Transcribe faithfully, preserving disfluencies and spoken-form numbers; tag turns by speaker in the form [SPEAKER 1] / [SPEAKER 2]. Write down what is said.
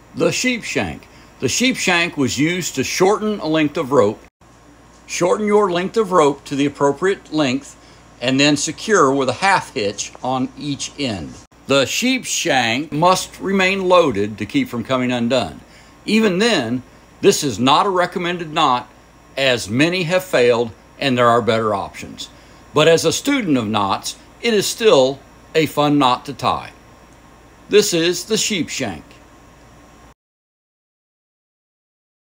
[SPEAKER 1] The sheepshank. The sheepshank was used to shorten a length of rope. Shorten your length of rope to the appropriate length and then secure with a half hitch on each end. The sheepshank must remain loaded to keep from coming undone. Even then, this is not a recommended knot, as many have failed and there are better options. But as a student of knots, it is still a fun knot to tie. This is the sheepshank.